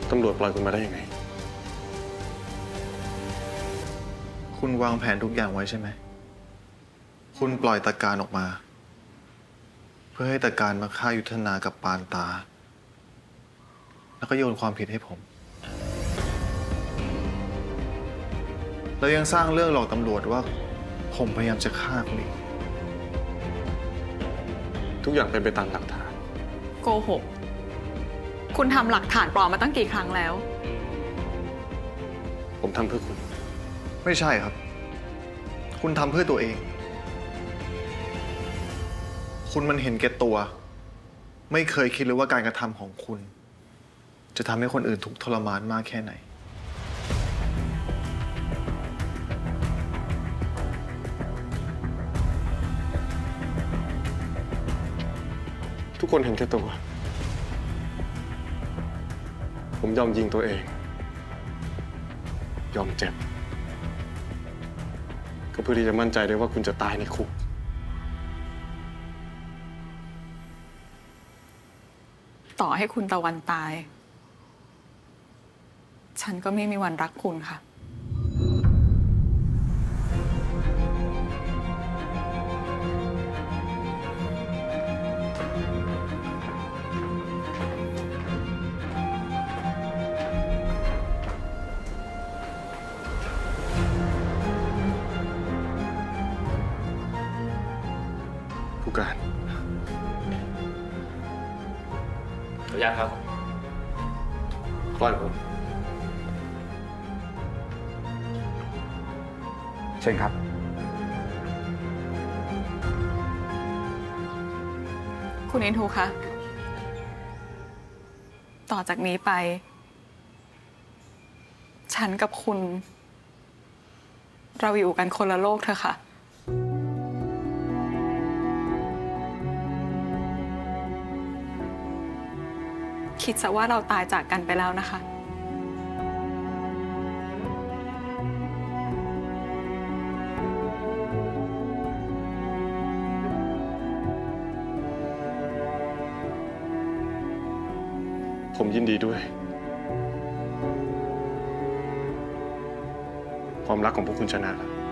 ตำรวจปล่อยคุณมาได้ยังไงคุณวางแผนทุกอย่างไว้ใช่ไหมคุณปล่อยตะการออกมาเพื่อให้ตะการมาฆ่ายุทธนากับปานตาแล้วก็โยนความผิดให้ผมแล้วยังสร้างเรื่องหลอกตำรวจว่าผมพยายามจะฆ่าคุณอีกทุกอย่างเป็นไปตามหลักฐานโกหกคุณทำหลักฐานปลอมมาตั้งกี่ครั้งแล้วผมทำเพื่อคุณไม่ใช่ครับคุณทำเพื่อตัวเองคุณมันเห็นแก่ตัวไม่เคยคิดเลยว่าการกระทำของคุณจะทำให้คนอื่นทุกข์ทรมานมากแค่ไหนทุกคนเห็นแก่ตัวผมยอมยิงตัวเองยอมเจ็บก็เพื่อที่จะมั่นใจได้ว่าคุณจะตายในคุกต่อให้คุณตะวันตายฉันก็ไม่มีวันรักคุณค่ะผู้การขออนุญาตครับปล่อยผมเชิญครับคุณอินทูคะต่อจากนี้ไปฉันกับคุณเราอยู่กันคนละโลกเถอะค่ะคิดซะว่าเราตายจากกันไปแล้วนะคะผมยินดีด้วยความรักของพวกคุณชนะแล้ว